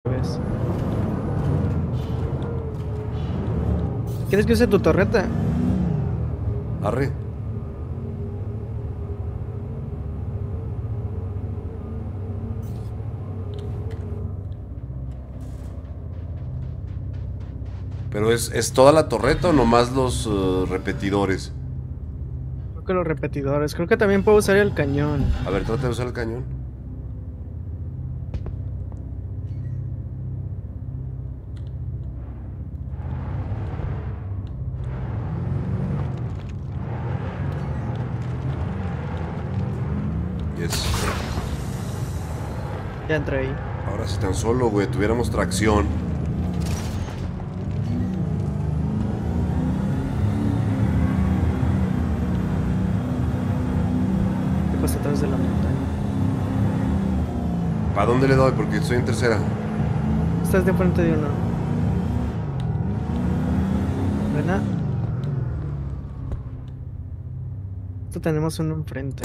Ves. ¿Quieres que use tu torreta? Arre. ¿Pero es toda la torreta o nomás los repetidores? Creo que los repetidores. Creo que también puedo usar el cañón. A ver, trata de usar el cañón. Yes. Ya entré ahí. Ahora si tan solo, güey, tuviéramos tracción. ¿Qué pasa atrás de la montaña? ¿Para dónde le doy? Porque estoy en tercera. Estás de frente de uno. ¿Verdad? Esto tenemos uno enfrente.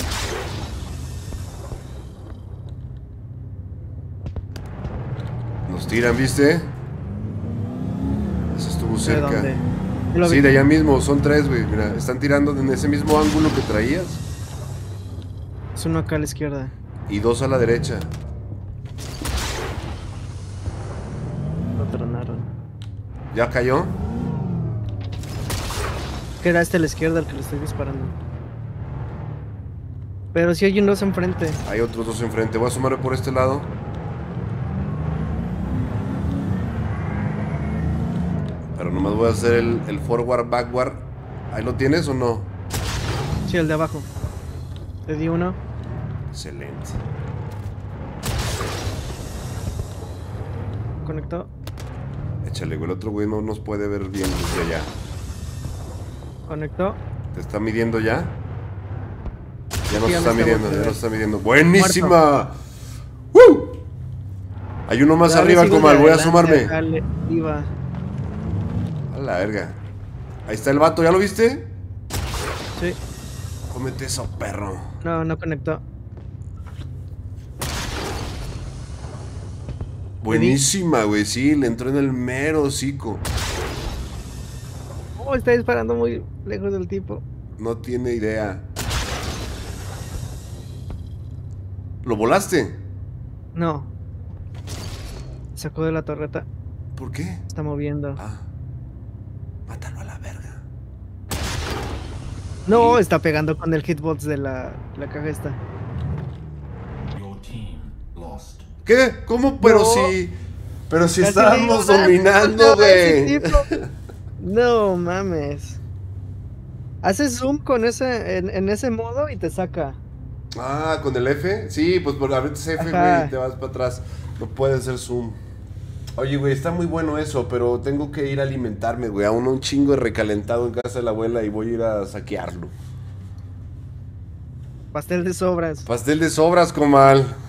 Nos tiran, ¿viste? Eso estuvo ¿De cerca. dónde? Lo Sí, vi. de allá mismo, son tres, güey. Mira, están tirando en ese mismo ángulo que traías. Es uno acá a la izquierda. Y dos a la derecha. Lo tronaron. ¿Ya cayó? Que era este a la izquierda al que le estoy disparando. Pero si hay unos enfrente. Hay otros dos enfrente. Voy a sumarme por este lado. Pero nomás voy a hacer el forward, backward. ¿Ahí lo tienes o no? Sí, el de abajo. Te di uno. Excelente. Conectó. Échale, güey. El otro güey no nos puede ver bien desde allá. Conectó. ¿Te está midiendo ya? Ya nos Sí, ya está me está midiendo, ya volteando. nos está midiendo. ¡Buenísima! ¡Woo! Hay uno más Dale, arriba, sigo Comal. de Voy a adelante, asomarme. acá le iba. A la verga. Ahí está el vato, ¿ya lo viste? Sí. Cómete eso, perro. No, no conectó. Buenísima, güey. Sí, le entró en el mero hocico. Oh, está disparando muy lejos del tipo. No tiene idea. ¿Lo volaste? No. Sacó de la torreta. ¿Por qué? Está moviendo. Ah. Mátalo a la verga. No, está pegando con el hitbox de la caja esta. ¿Qué? ¿Cómo? Pero No. si... Pero si Casi estábamos le digo, dominando, no, ese güey. tipo. No mames. Haces zoom con ese en ese modo y te saca. Ah, ¿con el F? Sí, pues por abrirte ese F, Ajá. güey, te vas para atrás. No puede hacer zoom. Oye, güey, está muy bueno eso, pero tengo que ir a alimentarme, güey. Aún un chingo de recalentado en casa de la abuela y voy a ir a saquearlo. Pastel de sobras. Pastel de sobras, comal.